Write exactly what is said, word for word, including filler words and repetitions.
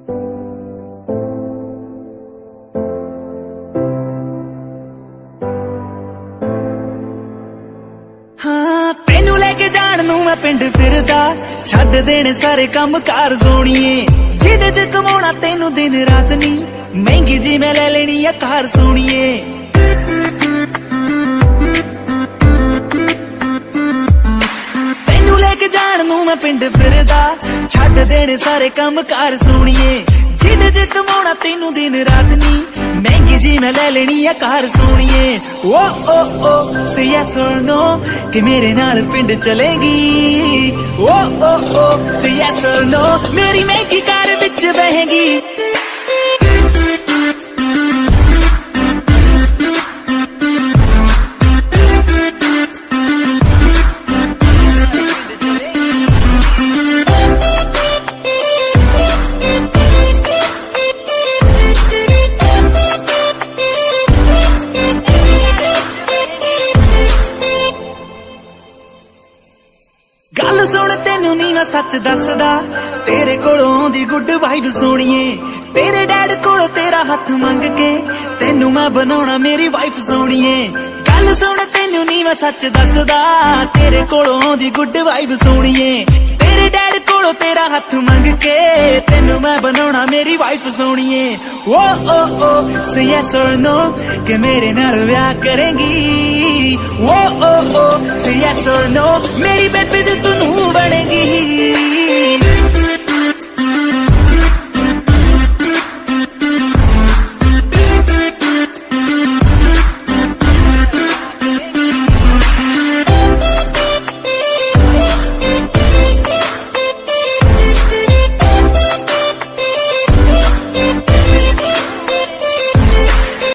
हाँ तेनू लेके जान नू मैं पिंड फिरदा, छड्ड देने सारे काम कार सोनिए, जिदे च कमाउणा तेनू दिन रात नी, महंगी जी मैं ले लेनी आ कार सोनिए। तेनू लेके जान नू मैं पिंड फिरदा, छड्ड देने सारे काम कार सोनिए, जिदे च कमाउणा तेनू दिन रात नी, महंगी जी मैं ले लेनी आ कार सोनिए। ओ ओ ओ से यस और नो कि मेरे नाल पिंड चलेगी, ओ ओ ओ से यस और नो मेरी महंगी कार विच बहेगी। गल सुन तेनू नी मैं सच दसदा, तेरे कोलों आउंदी गुड वाइब सोनिए, तेरे डैड कोल तेरा हथ मंग के तेनू मैं बनाउणा मेरी वाइफ सोनिए। गल सुन तेनू नी मैं सच दसदा, तेरे कोलों आउंदी गुड वाइब सोनिए, तेरे डैड कोलों तेरा हथ मंग के तेनू मैं बनाउणा मेरी वाइफ सोनिए। ओ ओ ओ से यस और नो कि मेरे नाल ब्याह करेंगी, ओ ओ ओ से यस और नो मेरी बेबी तू नू बनेगी।